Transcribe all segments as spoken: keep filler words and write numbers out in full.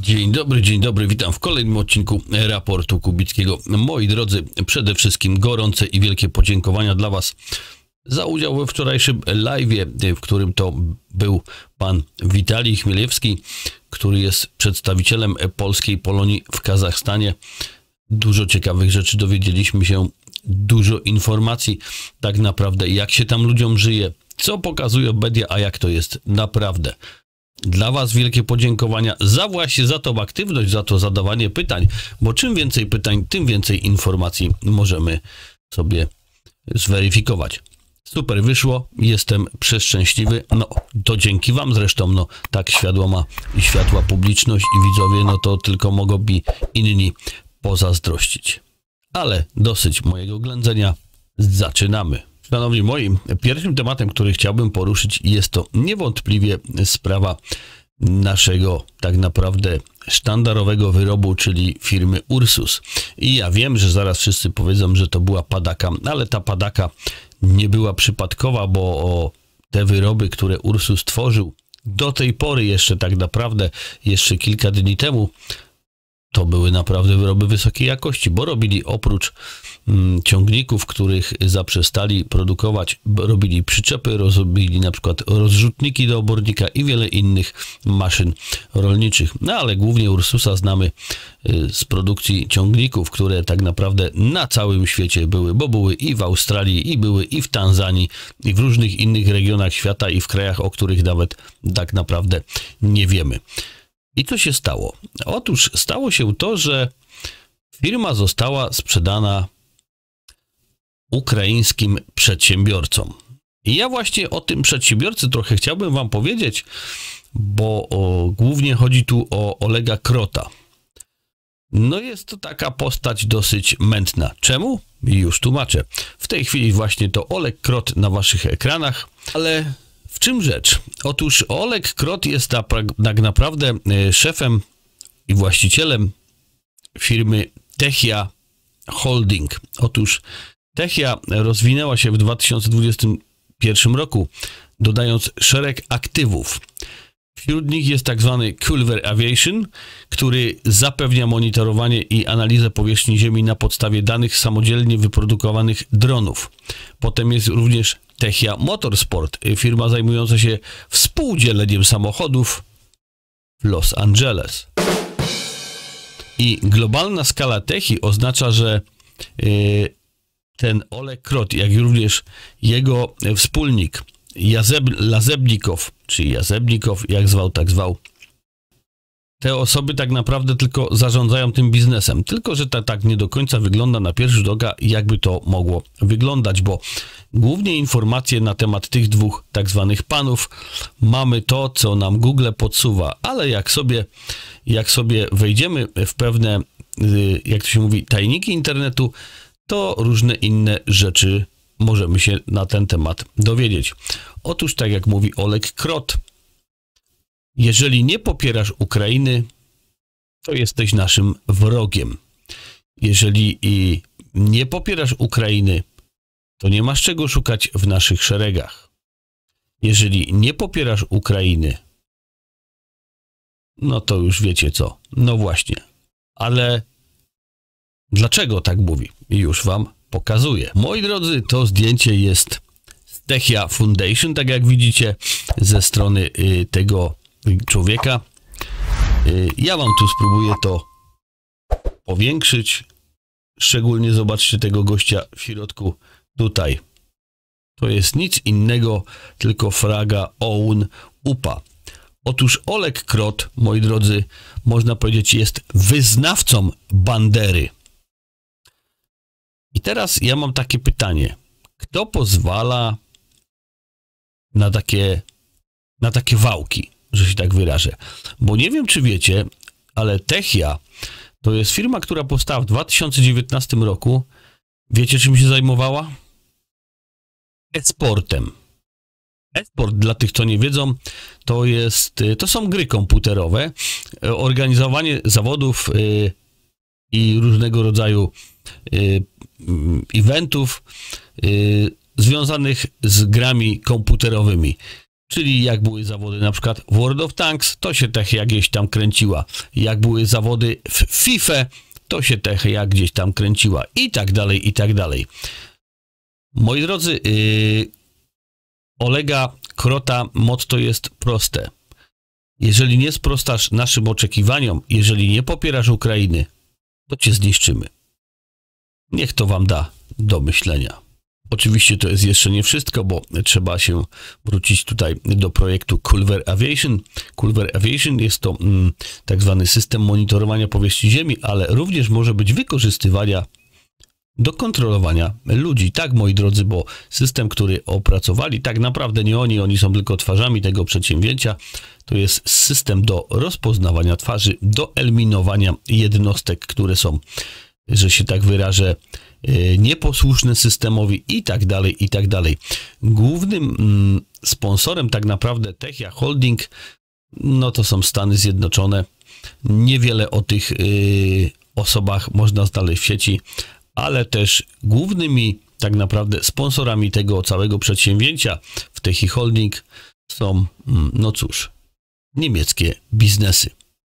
Dzień dobry, dzień dobry, witam w kolejnym odcinku Raportu Kubickiego. Moi drodzy, przede wszystkim gorące i wielkie podziękowania dla Was za udział we wczorajszym live'ie, w którym to był pan Witalij Chmielewski, który jest przedstawicielem polskiej Polonii w Kazachstanie. Dużo ciekawych rzeczy dowiedzieliśmy się, dużo informacji tak naprawdę, jak się tam ludziom żyje, co pokazują media, a jak to jest naprawdę. Dla Was wielkie podziękowania za właśnie za tą aktywność, za to zadawanie pytań, bo czym więcej pytań, tym więcej informacji możemy sobie zweryfikować. Super wyszło, jestem przeszczęśliwy, no to dzięki Wam zresztą, no tak świadoma i światła publiczność i widzowie, no to tylko mogą mi inni pozazdrościć. Ale dosyć mojego ględzenia, zaczynamy. Szanowni moi, pierwszym tematem, który chciałbym poruszyć, jest to niewątpliwie sprawa naszego tak naprawdę sztandarowego wyrobu, czyli firmy Ursus. I ja wiem, że zaraz wszyscy powiedzą, że to była padaka, ale ta padaka nie była przypadkowa, bo te wyroby, które Ursus tworzył do tej pory jeszcze tak naprawdę, jeszcze kilka dni temu, to były naprawdę wyroby wysokiej jakości, bo robili oprócz mm, ciągników, których zaprzestali produkować, robili przyczepy, robili na przykład rozrzutniki do obornika i wiele innych maszyn rolniczych. No ale głównie Ursusa znamy y, z produkcji ciągników, które tak naprawdę na całym świecie były, bo były i w Australii, i były i w Tanzanii, i w różnych innych regionach świata, i w krajach, o których nawet tak naprawdę nie wiemy. I co się stało? Otóż stało się to, że firma została sprzedana ukraińskim przedsiębiorcom. I ja właśnie o tym przedsiębiorcy trochę chciałbym Wam powiedzieć, bo o, głównie chodzi tu o Olega Krota. No jest to taka postać dosyć mętna. Czemu? Już tłumaczę. W tej chwili właśnie to Oleg Krot na Waszych ekranach, ale... W czym rzecz? Otóż Oleg Krot jest tak naprawdę szefem i właścicielem firmy Techia Holding. Otóż Techia rozwinęła się w dwa tysiące dwudziestym pierwszym roku, dodając szereg aktywów. Wśród nich jest tak zwany Culver Aviation, który zapewnia monitorowanie i analizę powierzchni Ziemi na podstawie danych samodzielnie wyprodukowanych dronów. Potem jest również Techia Motorsport, firma zajmująca się współdzieleniem samochodów w Los Angeles. I globalna skala Techii oznacza, że yy, ten Oleg Krot, jak również jego wspólnik Jazeb, Lazebnikow, czy Jazebnikow, jak zwał, tak zwał, te osoby tak naprawdę tylko zarządzają tym biznesem. Tylko że to tak nie do końca wygląda na pierwszy rzut oka, jakby to mogło wyglądać, bo głównie informacje na temat tych dwóch tak zwanych panów mamy to, co nam Google podsuwa, ale jak sobie, jak sobie wejdziemy w pewne, jak to się mówi, tajniki internetu, to różne inne rzeczy możemy się na ten temat dowiedzieć. Otóż tak jak mówi Oleg Krot, jeżeli nie popierasz Ukrainy, to jesteś naszym wrogiem. Jeżeli i nie popierasz Ukrainy, to nie masz czego szukać w naszych szeregach. Jeżeli nie popierasz Ukrainy, no to już wiecie co. No właśnie. Ale dlaczego tak mówi? Już Wam pokazuję. Moi drodzy, to zdjęcie jest z Techia Foundation, tak jak widzicie, ze strony y, tego człowieka. Y, ja Wam tu spróbuję to powiększyć. Szczególnie zobaczcie tego gościa w środku tutaj. To jest nic innego, tylko fraga Oun Upa. Otóż Oleg Krot, moi drodzy, można powiedzieć, jest wyznawcą Bandery. I teraz ja mam takie pytanie. Kto pozwala na takie, na takie wałki, że się tak wyrażę? Bo nie wiem, czy wiecie, ale Techia to jest firma, która powstała w dwa tysiące dziewiętnastym roku. Wiecie, czym się zajmowała? E-sportem. E-sport, dla tych, co nie wiedzą, to jest, to są gry komputerowe, organizowanie zawodów yy, i różnego rodzaju yy, eventów yy, związanych z grami komputerowymi. Czyli jak były zawody na przykład w World of Tanks, to się Techia gdzieś tam kręciła. Jak były zawody w FIFA, to się Techia gdzieś tam kręciła. I tak dalej, i tak dalej. Moi drodzy, yy, Olega Krota motto jest proste. Jeżeli nie sprostasz naszym oczekiwaniom, jeżeli nie popierasz Ukrainy, to cię zniszczymy. Niech to wam da do myślenia. Oczywiście to jest jeszcze nie wszystko, bo trzeba się wrócić tutaj do projektu Culver Aviation. Culver Aviation jest to mm, tak zwany system monitorowania powierzchni Ziemi, ale również może być wykorzystywania do kontrolowania ludzi. Tak, moi drodzy, bo system, który opracowali, tak naprawdę nie oni, oni są tylko twarzami tego przedsięwzięcia. To jest system do rozpoznawania twarzy, do eliminowania jednostek, które są, że się tak wyrażę, nieposłuszne systemowi i tak dalej, i tak dalej. Głównym mm, sponsorem tak naprawdę Techia Holding, no to są Stany Zjednoczone. Niewiele o tych y, osobach można znaleźć w sieci, ale też głównymi tak naprawdę sponsorami tego całego przedsięwzięcia w Techia Holding są, no cóż, niemieckie biznesy.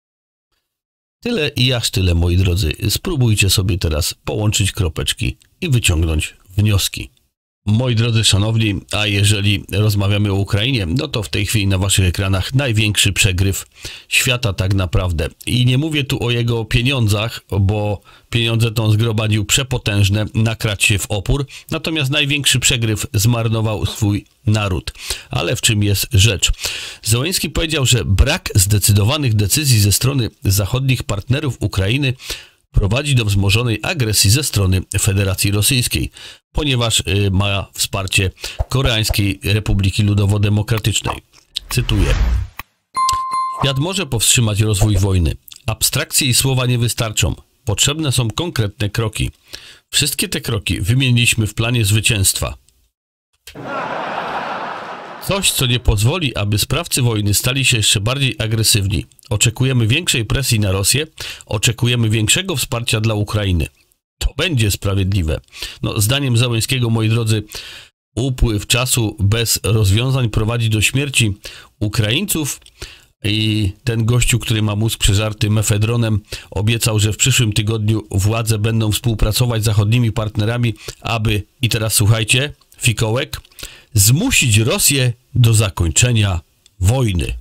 Tyle i aż tyle, moi drodzy. Spróbujcie sobie teraz połączyć kropeczki i wyciągnąć wnioski. Moi drodzy szanowni, a jeżeli rozmawiamy o Ukrainie, no to w tej chwili na waszych ekranach największy przegryw świata tak naprawdę. I nie mówię tu o jego pieniądzach, bo pieniądze to on zgromadził przepotężne, nakrać się w opór. Natomiast największy przegryw zmarnował swój naród. Ale w czym jest rzecz? Zełenski powiedział, że brak zdecydowanych decyzji ze strony zachodnich partnerów Ukrainy prowadzi do wzmożonej agresji ze strony Federacji Rosyjskiej, ponieważ y, ma wsparcie Koreańskiej Republiki Ludowo-Demokratycznej. Cytuję. Świat może powstrzymać rozwój wojny. Abstrakcje i słowa nie wystarczą. Potrzebne są konkretne kroki. Wszystkie te kroki wymieniliśmy w planie zwycięstwa. Coś, co nie pozwoli, aby sprawcy wojny stali się jeszcze bardziej agresywni. Oczekujemy większej presji na Rosję, oczekujemy większego wsparcia dla Ukrainy. To będzie sprawiedliwe. No, zdaniem Zełenskiego, moi drodzy, upływ czasu bez rozwiązań prowadzi do śmierci Ukraińców i ten gościu, który ma mózg przeżarty mefedronem, obiecał, że w przyszłym tygodniu władze będą współpracować z zachodnimi partnerami, aby, i teraz słuchajcie, fikołek, zmusić Rosję do zakończenia wojny.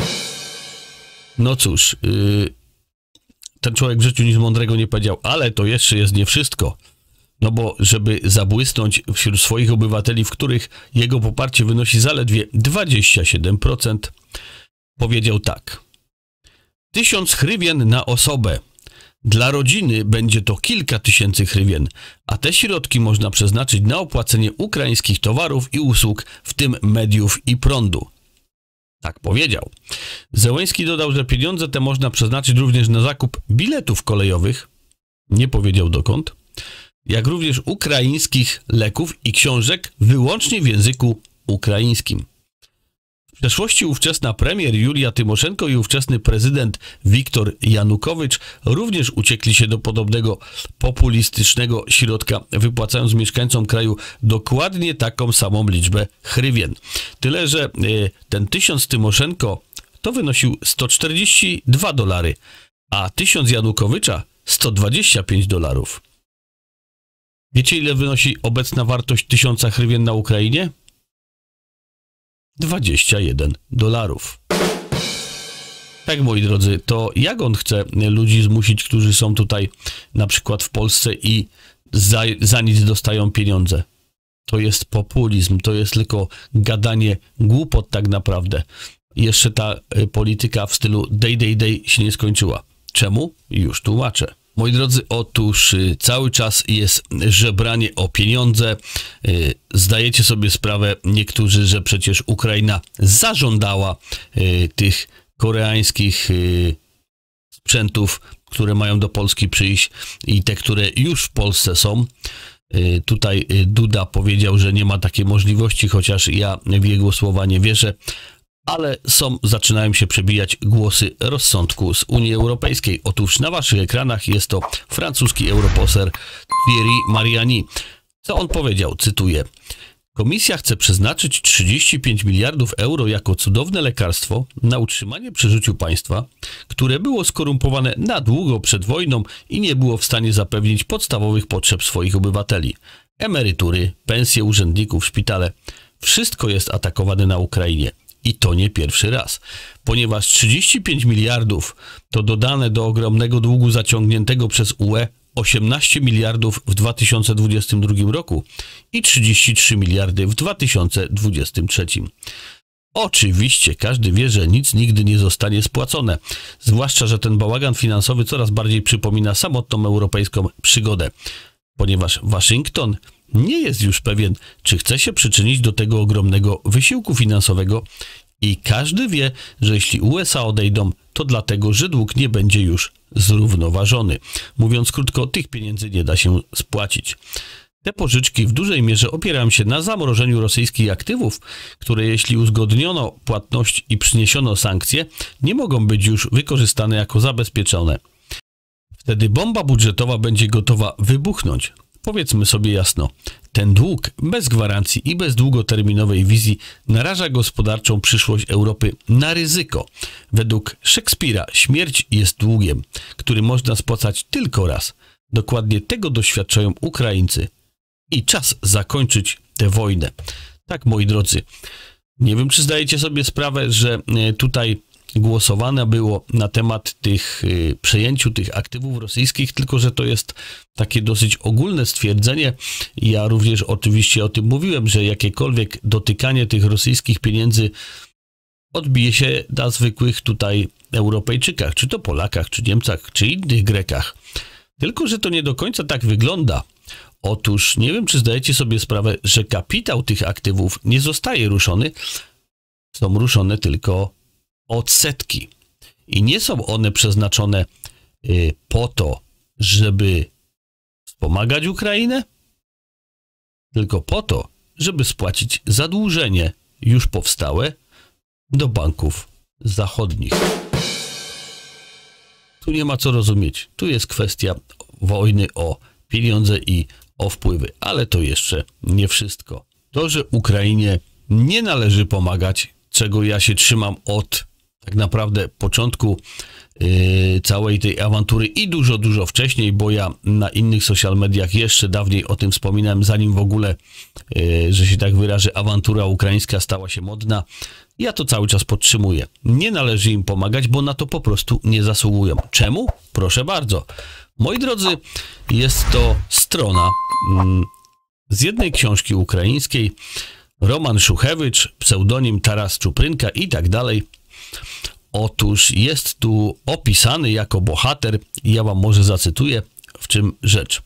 No cóż, yy, ten człowiek w życiu nic mądrego nie powiedział, ale to jeszcze jest nie wszystko. No bo żeby zabłysnąć wśród swoich obywateli, w których jego poparcie wynosi zaledwie dwadzieścia siedem procent, powiedział tak. Tysiąc hrywien na osobę. Dla rodziny będzie to kilka tysięcy hrywien, a te środki można przeznaczyć na opłacenie ukraińskich towarów i usług, w tym mediów i prądu. Tak powiedział. Zełenski dodał, że pieniądze te można przeznaczyć również na zakup biletów kolejowych, nie powiedział dokąd, jak również ukraińskich leków i książek wyłącznie w języku ukraińskim. W przeszłości ówczesna premier Julia Tymoszenko i ówczesny prezydent Wiktor Janukowycz również uciekli się do podobnego populistycznego środka, wypłacając mieszkańcom kraju dokładnie taką samą liczbę hrywien. Tyle, że y, ten tysiąc Tymoszenko to wynosił sto czterdzieści dwa dolary, a tysiąc Janukowycza sto dwadzieścia pięć dolarów. Wiecie, ile wynosi obecna wartość tysiąca hrywien na Ukrainie? dwadzieścia jeden dolarów. Tak, moi drodzy, to jak on chce ludzi zmusić, którzy są tutaj na przykład w Polsce i za, za nic dostają pieniądze? To jest populizm, to jest tylko gadanie głupot tak naprawdę. Jeszcze ta y, polityka w stylu day, day, day się nie skończyła. Czemu? Już tłumaczę. Moi drodzy, otóż y, cały czas jest żebranie o pieniądze. Y, zdajecie sobie sprawę niektórzy, że przecież Ukraina zażądała y, tych koreańskich y, sprzętów, które mają do Polski przyjść i te, które już w Polsce są. Y, tutaj y, Duda powiedział, że nie ma takiej możliwości, chociaż ja w jego słowa nie wierzę. Ale są, zaczynają się przebijać głosy rozsądku z Unii Europejskiej. Otóż na waszych ekranach jest to francuski europoseł Thierry Mariani. Co on powiedział? Cytuję. Komisja chce przeznaczyć trzydzieści pięć miliardów euro jako cudowne lekarstwo na utrzymanie przy życiu państwa, które było skorumpowane na długo przed wojną i nie było w stanie zapewnić podstawowych potrzeb swoich obywateli. Emerytury, pensje urzędników, szpitale. Wszystko jest atakowane na Ukrainie. I to nie pierwszy raz, ponieważ trzydzieści pięć miliardów to dodane do ogromnego długu zaciągniętego przez U E osiemnaście miliardów w dwa tysiące dwudziestym drugim roku i trzydzieści trzy miliardy w dwa tysiące dwudziestym trzecim. Oczywiście każdy wie, że nic nigdy nie zostanie spłacone, zwłaszcza że ten bałagan finansowy coraz bardziej przypomina samotną europejską przygodę, ponieważ Waszyngton nie jest już pewien, czy chce się przyczynić do tego ogromnego wysiłku finansowego i każdy wie, że jeśli U S A odejdą, to dlatego, że dług nie będzie już zrównoważony. Mówiąc krótko, tych pieniędzy nie da się spłacić. Te pożyczki w dużej mierze opierają się na zamrożeniu rosyjskich aktywów, które jeśli uzgodniono płatność i przyniesiono sankcje, nie mogą być już wykorzystane jako zabezpieczone. Wtedy bomba budżetowa będzie gotowa wybuchnąć. Powiedzmy sobie jasno, ten dług bez gwarancji i bez długoterminowej wizji naraża gospodarczą przyszłość Europy na ryzyko. Według Szekspira śmierć jest długiem, który można spłacać tylko raz. Dokładnie tego doświadczają Ukraińcy. I czas zakończyć tę wojnę. Tak, moi drodzy, nie wiem, czy zdajecie sobie sprawę, że tutaj głosowane było na temat tych y, przejęciu tych aktywów rosyjskich, tylko że to jest takie dosyć ogólne stwierdzenie. Ja również oczywiście o tym mówiłem, że jakiekolwiek dotykanie tych rosyjskich pieniędzy odbije się na zwykłych tutaj Europejczykach, czy to Polakach, czy Niemcach, czy innych Grekach. Tylko że to nie do końca tak wygląda. Otóż nie wiem, czy zdajecie sobie sprawę, że kapitał tych aktywów nie zostaje ruszony, są ruszone tylko odsetki. I nie są one przeznaczone y, po to, żeby wspomagać Ukrainę, tylko po to, żeby spłacić zadłużenie już powstałe do banków zachodnich. Tu nie ma co rozumieć. Tu jest kwestia wojny o pieniądze i o wpływy. Ale to jeszcze nie wszystko. To, że Ukrainie nie należy pomagać, czego ja się trzymam od tak naprawdę początku yy, całej tej awantury i dużo, dużo wcześniej, bo ja na innych social mediach jeszcze dawniej o tym wspominałem, zanim w ogóle, yy, że się tak wyrażę, awantura ukraińska stała się modna. Ja to cały czas podtrzymuję. Nie należy im pomagać, bo na to po prostu nie zasługują. Czemu? Proszę bardzo. Moi drodzy, jest to strona mm, z jednej książki ukraińskiej, Roman Szuchewicz, pseudonim Taras Czuprynka i tak dalej. Otóż jest tu opisany jako bohater i ja wam może zacytuję, w czym rzecz.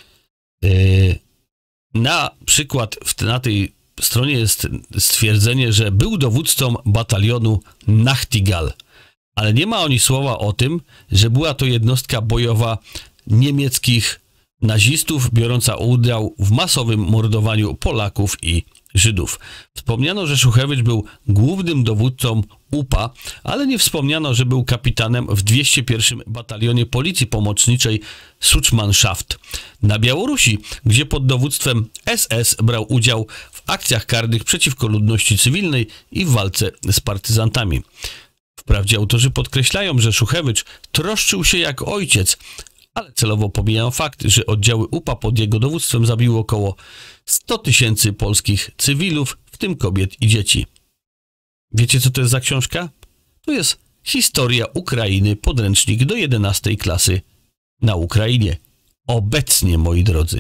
Yy, na przykład w, na tej stronie jest stwierdzenie, że był dowódcą batalionu Nachtigal, ale nie ma ani słowa o tym, że była to jednostka bojowa niemieckich nazistów biorąca udział w masowym mordowaniu Polaków i Żydów. Wspomniano, że Szuchewicz był głównym dowódcą U P A, ale nie wspomniano, że był kapitanem w dwieście pierwszym Batalionie Policji Pomocniczej Suchmanschaft na Białorusi, gdzie pod dowództwem S S brał udział w akcjach karnych przeciwko ludności cywilnej i w walce z partyzantami. Wprawdzie autorzy podkreślają, że Szuchewicz troszczył się jak ojciec, ale celowo pomijają fakt, że oddziały U P A pod jego dowództwem zabiło około sto tysięcy polskich cywilów, w tym kobiet i dzieci. Wiecie, co to jest za książka? To jest Historia Ukrainy, podręcznik do jedenastej klasy na Ukrainie. Obecnie, moi drodzy.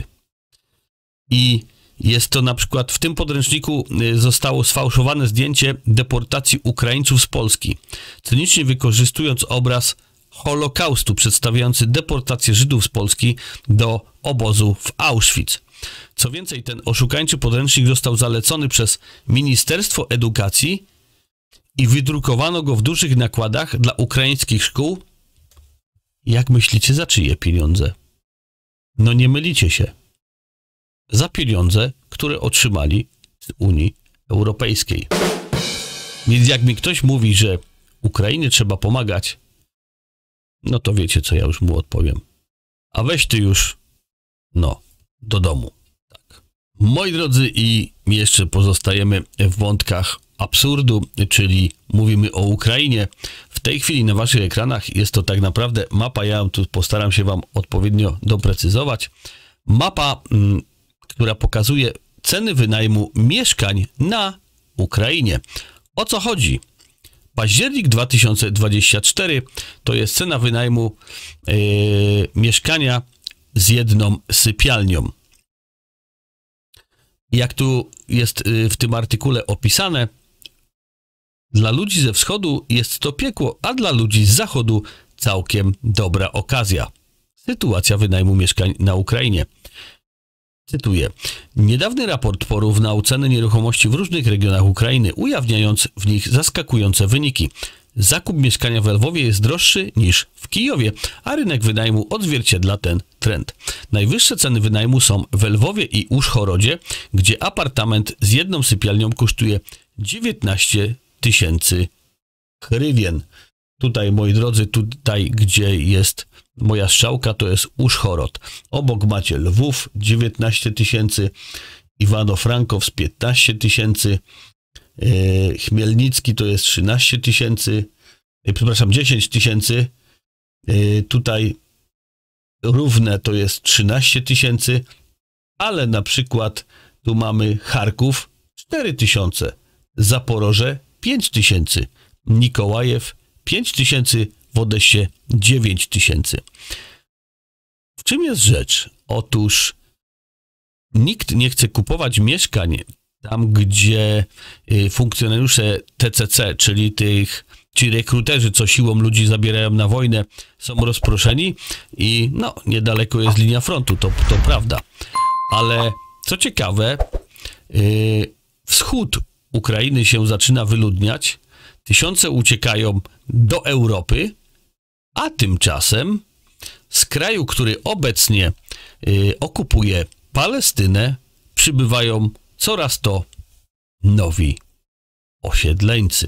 I jest to na przykład, w tym podręczniku zostało sfałszowane zdjęcie deportacji Ukraińców z Polski, cynicznie wykorzystując obraz Holokaustu przedstawiający deportację Żydów z Polski do obozu w Auschwitz. Co więcej, ten oszukańczy podręcznik został zalecony przez Ministerstwo Edukacji i wydrukowano go w dużych nakładach dla ukraińskich szkół. Jak myślicie, za czyje pieniądze? No nie mylicie się. Za pieniądze, które otrzymali z Unii Europejskiej. Więc jak mi ktoś mówi, że Ukrainie trzeba pomagać, no to wiecie, co ja już mu odpowiem. A weź ty już, no, do domu. Tak. Moi drodzy, i jeszcze pozostajemy w wątkach absurdu, czyli mówimy o Ukrainie. W tej chwili na waszych ekranach jest to tak naprawdę mapa, ja tu postaram się wam odpowiednio doprecyzować. Mapa, która pokazuje ceny wynajmu mieszkań na Ukrainie. O co chodzi? Październik dwa tysiące dwudziesty czwarty to jest cena wynajmu yy, mieszkania z jedną sypialnią. Jak tu jest w tym artykule opisane, dla ludzi ze wschodu jest to piekło, a dla ludzi z zachodu całkiem dobra okazja. Sytuacja wynajmu mieszkań na Ukrainie. Cytuję. Niedawny raport porównał ceny nieruchomości w różnych regionach Ukrainy, ujawniając w nich zaskakujące wyniki. Zakup mieszkania w Lwowie jest droższy niż w Kijowie, a rynek wynajmu odzwierciedla ten trend. Najwyższe ceny wynajmu są w Lwowie i Użhorodzie, gdzie apartament z jedną sypialnią kosztuje dziewiętnaście tysięcy hrywien. Tutaj, moi drodzy, tutaj, gdzie jest moja strzałka, to jest Użhorod. Obok macie Lwów, dziewiętnaście tysięcy, Iwano-Frankowsk, piętnaście tysięcy, yy, Chmielnicki to jest trzynaście tysięcy, yy, przepraszam, dziesięć tysięcy, yy, tutaj Równe to jest trzynaście tysięcy, ale na przykład tu mamy Charków cztery tysiące, Zaporoże pięć tysięcy, Mikołajew pięć tysięcy, w Odessie dziewięć tysięcy. W czym jest rzecz? Otóż nikt nie chce kupować mieszkań tam, gdzie funkcjonariusze T C C, czyli tych, ci rekruterzy, co siłą ludzi zabierają na wojnę, są rozproszeni i no, niedaleko jest linia frontu, to, to prawda. Ale co ciekawe, yy, wschód Ukrainy się zaczyna wyludniać, tysiące uciekają do Europy, a tymczasem z kraju, który obecnie y, okupuje Palestynę, przybywają coraz to nowi osiedleńcy.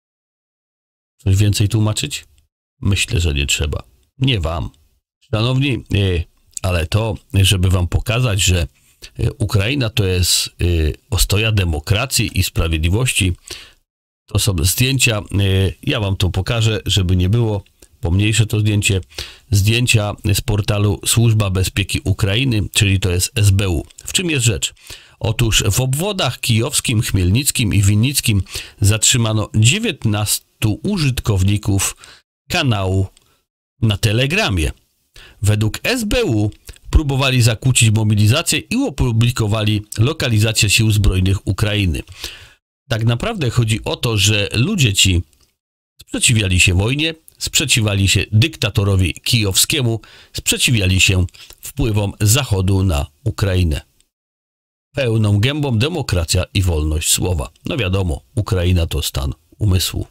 Coś więcej tłumaczyć? Myślę, że nie trzeba. Nie wam. Szanowni, y, ale to, żeby wam pokazać, że y, Ukraina to jest y, ostoja demokracji i sprawiedliwości, to są zdjęcia, ja wam to pokażę, żeby nie było, pomniejsze to zdjęcie, zdjęcia z portalu Służba Bezpieki Ukrainy, czyli to jest S B U. W czym jest rzecz? Otóż w obwodach kijowskim, chmielnickim i winnickim zatrzymano dziewiętnastu użytkowników kanału na Telegramie. Według S B U próbowali zakłócić mobilizację i opublikowali lokalizację sił zbrojnych Ukrainy. Tak naprawdę chodzi o to, że ludzie ci sprzeciwiali się wojnie, sprzeciwiali się dyktatorowi kijowskiemu, sprzeciwiali się wpływom Zachodu na Ukrainę. Pełną gębą demokracja i wolność słowa. No wiadomo, Ukraina to stan umysłu.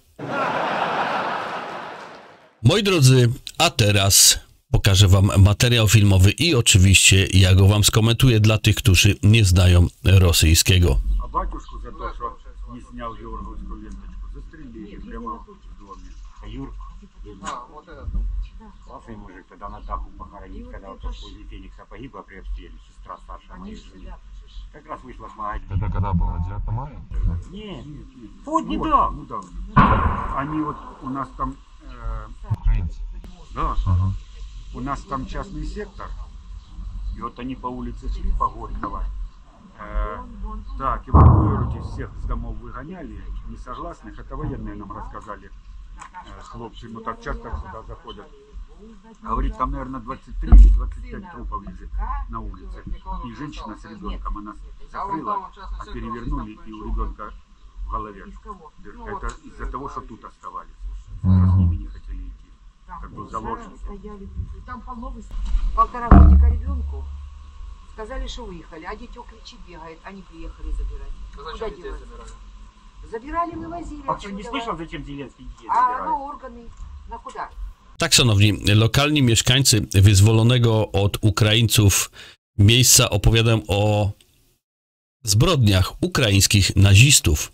Moi drodzy, a teraz pokażę wam materiał filmowy i oczywiście ja go wam skomentuję dla tych, którzy nie znają rosyjskiego. Не снял георгиевскую ленточку, застрелили прямо в доме. А Юрку? А, вот этот. Классный мужик, тогда на даху похоронить, когда вот возле Феникса погибла при обстреле, сестра старшая моей жены. Как раз вышла с магазина. Это когда было? девятого мая? Нет, вот недавно. Они вот у нас там... Э, Украинцы. да, Ага. у нас там частный сектор. И вот они по улице шли по Горького. Э, так, эвакуируйте всех с домов выгоняли, несогласных, это военные нам рассказали, э, хлопцы, ну так часто сюда заходят. Говорит, там, наверное, двадцать три или двадцать пять трупов лежит на улице. И женщина с ребенком, она закрыла, а перевернули, и у ребенка в голове. Это из-за того, что тут оставались, что с ними не хотели идти. Как бы заложники. Там полтора годика ребенку. Сказали, что выехали, а детек кричи бегает, они приехали забирать. Вы зачем детей забирали? Забирали, вывозили. А кто не слышал, зачем Зеленский детей А, забирает? ну, органы, на куда? Tak, szanowni, lokalni mieszkańcy wyzwolonego od Ukraińców miejsca opowiadają o zbrodniach ukraińskich nazistów.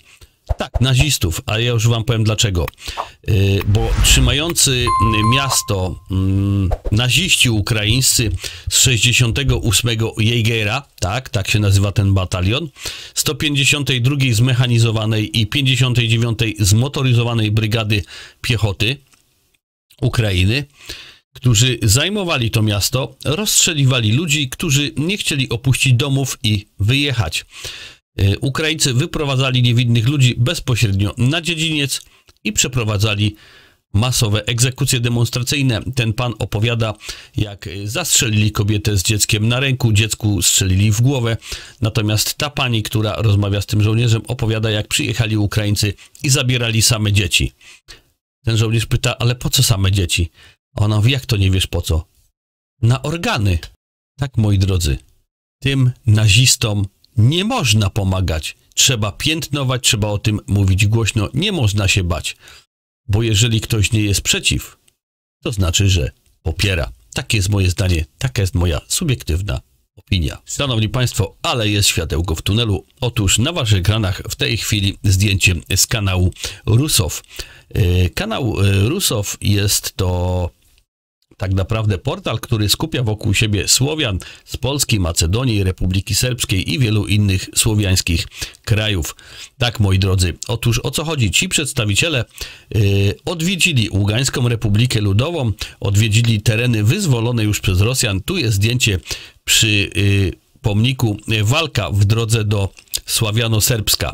Tak, nazistów, a ja już wam powiem dlaczego. Yy, bo trzymający miasto yy, naziści ukraińscy z sześćdziesiątego ósmego Jägera, tak, tak się nazywa ten batalion, sto pięćdziesiątej drugiej zmechanizowanej i pięćdziesiątej dziewiątej zmotoryzowanej brygady piechoty Ukrainy, którzy zajmowali to miasto, rozstrzeliwali ludzi, którzy nie chcieli opuścić domów i wyjechać. Ukraińcy wyprowadzali niewinnych ludzi bezpośrednio na dziedziniec i przeprowadzali masowe egzekucje demonstracyjne. Ten pan opowiada, jak zastrzelili kobietę z dzieckiem na ręku, dziecku strzelili w głowę. Natomiast ta pani, która rozmawia z tym żołnierzem, opowiada, jak przyjechali Ukraińcy i zabierali same dzieci. Ten żołnierz pyta, ale po co same dzieci? A ona mówi, jak to nie wiesz po co? Na organy. Tak, moi drodzy, tym nazistom nie można pomagać. Trzeba piętnować, trzeba o tym mówić głośno. Nie można się bać. Bo jeżeli ktoś nie jest przeciw, to znaczy, że popiera. Takie jest moje zdanie. Taka jest moja subiektywna opinia. Szanowni Państwo, ale jest światełko w tunelu. Otóż na waszych ekranach w tej chwili zdjęcie z kanału Rusow. Kanał Rusow jest to tak naprawdę portal, który skupia wokół siebie Słowian z Polski, Macedonii, Republiki Serbskiej i wielu innych słowiańskich krajów. Tak, moi drodzy, otóż o co chodzi? Ci przedstawiciele yy, odwiedzili Ługańską Republikę Ludową, odwiedzili tereny wyzwolone już przez Rosjan. Tu jest zdjęcie przy yy, pomniku Walka w drodze do Sławiano-Serbska.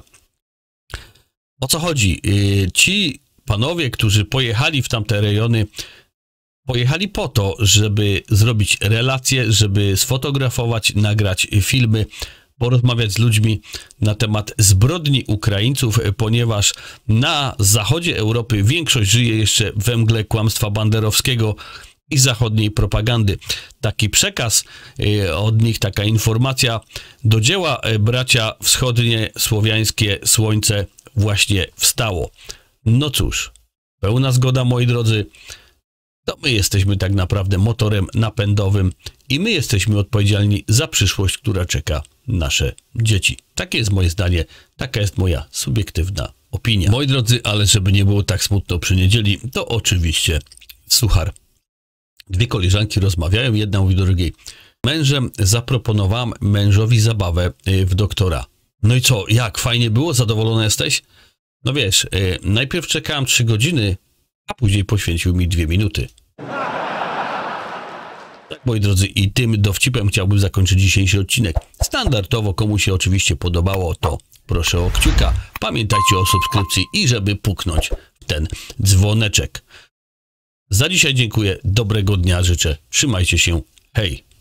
O co chodzi? Yy, ci panowie, którzy pojechali w tamte rejony, pojechali po to, żeby zrobić relacje, żeby sfotografować, nagrać filmy, porozmawiać z ludźmi na temat zbrodni Ukraińców, ponieważ na zachodzie Europy większość żyje jeszcze we mgle kłamstwa banderowskiego i zachodniej propagandy. Taki przekaz od nich, taka informacja: do dzieła, bracia wschodnie, słowiańskie słońce właśnie wstało. No cóż, pełna zgoda, moi drodzy. To my jesteśmy tak naprawdę motorem napędowym i my jesteśmy odpowiedzialni za przyszłość, która czeka nasze dzieci. Takie jest moje zdanie, taka jest moja subiektywna opinia. Moi drodzy, ale żeby nie było tak smutno przy niedzieli, to oczywiście suchar. Dwie koleżanki rozmawiają, jedna mówi do drugiej: mężem zaproponowałam mężowi zabawę w doktora. No i co, jak? Fajnie było? Zadowolona jesteś? No wiesz, yy, najpierw czekałem trzy godziny, a później poświęcił mi dwie minuty. Tak, moi drodzy, i tym dowcipem chciałbym zakończyć dzisiejszy odcinek. Standardowo, komu się oczywiście podobało, to proszę o kciuka. Pamiętajcie o subskrypcji i żeby puknąć w ten dzwoneczek. Za dzisiaj dziękuję, dobrego dnia życzę. Trzymajcie się, hej!